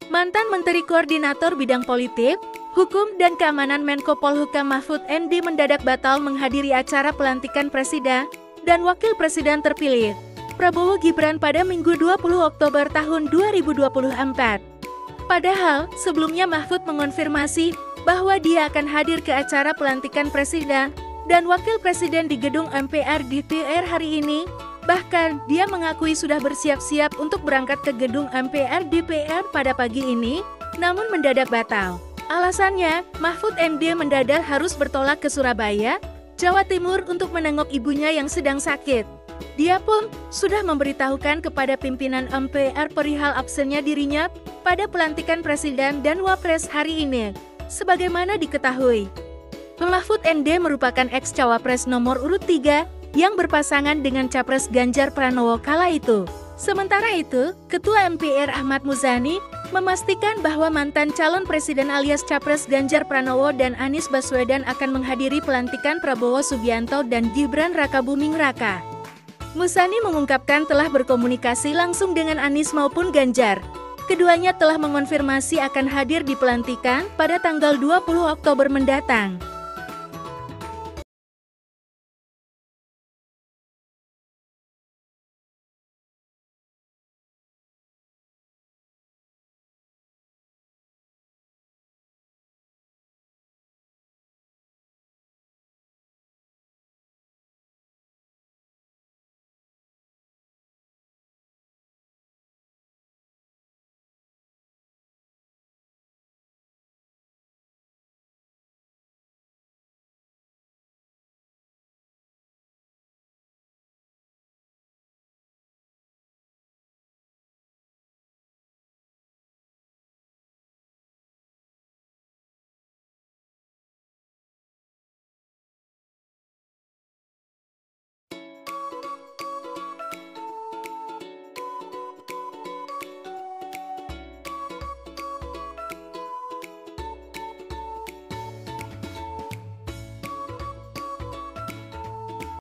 Mantan Menteri Koordinator Bidang Politik, Hukum dan Keamanan Menko Polhukam Mahfud MD mendadak batal menghadiri acara pelantikan Presiden dan Wakil Presiden terpilih Prabowo Gibran pada Minggu 20 Oktober tahun 2024. Padahal, sebelumnya Mahfud mengonfirmasi bahwa dia akan hadir ke acara pelantikan Presiden dan Wakil Presiden di gedung MPR DPR hari ini. Bahkan, dia mengakui sudah bersiap-siap untuk berangkat ke gedung MPR DPR pada pagi ini, namun mendadak batal. Alasannya, Mahfud MD mendadak harus bertolak ke Surabaya, Jawa Timur untuk menengok ibunya yang sedang sakit. Dia pun sudah memberitahukan kepada pimpinan MPR perihal absennya dirinya pada pelantikan Presiden dan Wapres hari ini. Sebagaimana diketahui, Mahfud MD merupakan ex-cawapres nomor urut 3 yang berpasangan dengan Capres Ganjar Pranowo kala itu. Sementara itu, Ketua MPR Ahmad Muzani memastikan bahwa mantan calon presiden alias Capres Ganjar Pranowo dan Anies Baswedan akan menghadiri pelantikan Prabowo Subianto dan Gibran Rakabuming Raka. Muzani mengungkapkan telah berkomunikasi langsung dengan Anies maupun Ganjar. Keduanya telah mengonfirmasi akan hadir di pelantikan pada tanggal 20 Oktober mendatang.